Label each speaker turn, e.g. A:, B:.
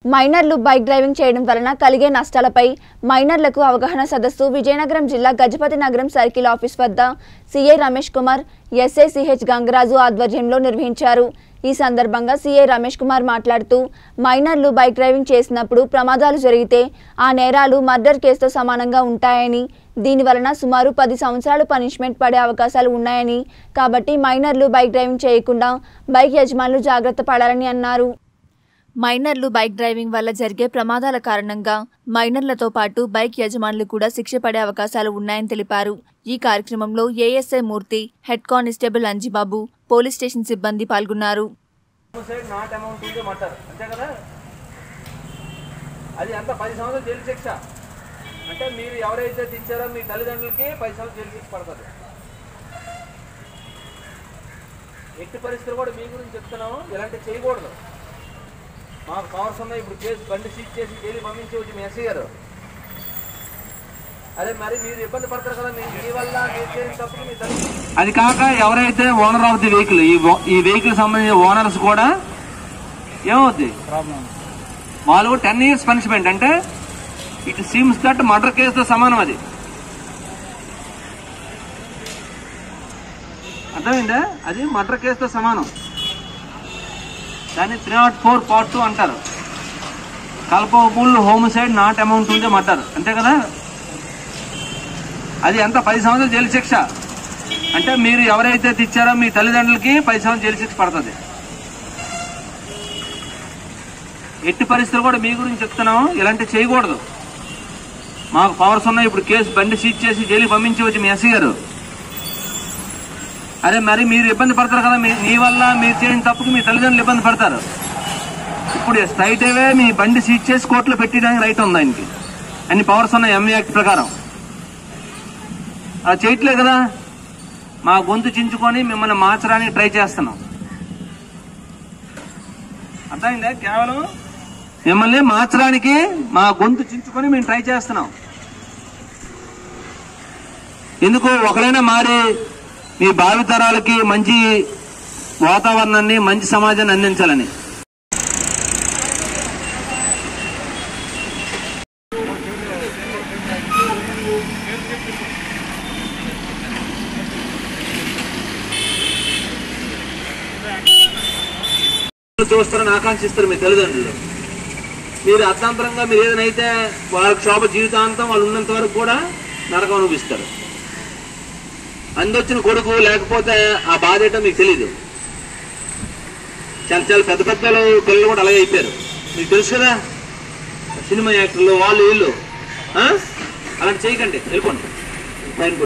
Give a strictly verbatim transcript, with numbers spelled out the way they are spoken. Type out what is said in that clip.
A: మైనర్లు bike driving చేయడం వలన కలిగే నష్టాలపై మైనర్లకు అవగాహన సదస్సు విజయనగరం జిల్లా గజపతి నగరం సర్కిల్ ఆఫీస్ వద్ద CI Ramesh Kumar, SI CH Gangaraju ఆధ్వర్యంలో నిర్వహించారు। ఈ సందర్భంగా సీఐ రమేష్ కుమార్ మాట్లాడుతూ మైనర్లు బైక్ డ్రైవింగ్ చేసినప్పుడు ప్రమాదాలు జరిగితే ఆ నేరాలు మర్డర్ కేసుతో సమానంగా ఉంటాయని, దీని వలన సుమారు పది సంవత్సరాలు పనిష్మెంట్ పడే అవకాశాలు ఉన్నాయని, కాబట్టి మైనర్లు బైక్ డ్రైవింగ్ చేయకుండా బైక్ యజమానులు జాగ్రత్త పడాలని అన్నారు। మైనర్లు బైక్ డ్రైవింగ్ వల్ల జరిగే ప్రమాదాల కారణంగా మైనర్లతో పాటు బైక్ యజమానులు కూడా శిక్ష పడే అవకాశాలు ఉన్నాయని తెలిపారు। ఈ కార్యక్రమంలో ASI Murthy, head constable Anjibabu, police station సిబ్బంది పాల్గొన్నారు।
B: అది అంత పది సంవత్సరాలు జైలు శిక్ష అంటే మీరు ఎవరైతే తెచ్చారో మీ తల్లిదండ్రులకి పది సంవత్సరాలు జైలు శిక్ష పడుతుంది। ఎట్టి పరిస్థితులు కూడా మీ గురించి చెప్తున్నాము, ఇలాంటి చేయకూడదు। మాకు పవర్స్ ఉన్నాయి, ఇప్పుడు కేసు బండి సీజ్ చేసి జైలు పంపించవచ్చు మీ ఎస్ఐ గారు। అదే మరి మీరు ఇబ్బంది పడతారు కదా, మీ వల్ల మీరు చేసిన తప్పుకి మీ తల్లి। అది కాక ఎవరైతే ఓనర్ ఆఫ్ ది వెహికల్, ఈ వెహికల్ సంబంధించిన ఓనర్స్ కూడా ఏమవుద్ది, వాళ్ళు టెన్ ఇయర్స్ పనిష్మెంట్ అంటే ఇట్ సీమ్స్ దట్ మర్డర్ కేసుతో సమానం। అది అర్థమైందా? అది మర్డర్ కేసుతో సమానం। దాన్ని three naught four part two అంటారు, కల్పబుల్ హోమిసైడ్ నాట్ అమౌంట్ ఉంటే మర్డర్, అంతే కదా। అది ఎంత పది సంవత్సరాలు జైలు శిక్ష అంటే మీరు ఎవరైతే తెచ్చారో మీ తల్లిదండ్రులకి పది సంవత్సరాలు జైలు శిక్ష పడుతుంది। ఎట్టి పరిస్థితులు కూడా మీ గురించి చెప్తున్నాము, ఇలాంటివి చేయకూడదు। మాకు పవర్స్ ఉన్నాయి, ఇప్పుడు కేసు బండి సీజ్ చేసి జైలు పంపించవచ్చు మీ ఎస్ఐ గారు। అరే మరి మీరు ఇబ్బంది పడతారు కదా, మీ వల్ల మీరు చేసిన తప్పుకి మీ తల్లిదండ్రులు ఇబ్బంది పడతారు। ఇప్పుడు స్ట్రైట్ అవే మీ బండి సీజ్ చేసి కోర్టులో పెట్టడానికి రైట్ ఉంది ఆయనకి, అన్ని పవర్స్ ఉన్నాయి ఎంఏ యాక్ట్ ప్రకారం। అలా చేయట్లేదు కదా, మా గొంతు చించుకొని మిమ్మల్ని మార్చడానికి ట్రై చేస్తున్నాం, అర్థమైందా? కేవలం మిమ్మల్ని మార్చడానికి మా గొంతు చించుకొని మేము ట్రై చేస్తున్నాం। ఎందుకు ఒకరైనా మారి మీ భావితరాలకి మంచి వాతావరణాన్ని, మంచి సమాజాన్ని అందించాలని। చూస్తారని ఆకాంక్షిస్తారు మీ తల్లిదండ్రులు, మీరు అర్థాంతరంగా మీరు ఏదైనా అయితే వాళ్ళకి శోభ జీవితాంతం వాళ్ళు ఉన్నంత వరకు కూడా నరకం అనిపిస్తారు। అందొచ్చిన కొడుకు లేకపోతే ఆ బాధ ఏంటో మీకు తెలీదు। చాలా చాలా పెద్ద పెద్ద పిల్లలు కూడా అలాగే అయిపోయారు, మీకు తెలుసు కదా, సినిమా యాక్టర్లు వాళ్ళు వీళ్ళు। అలాంటి చేయకండి, వెళ్ళిపోండి।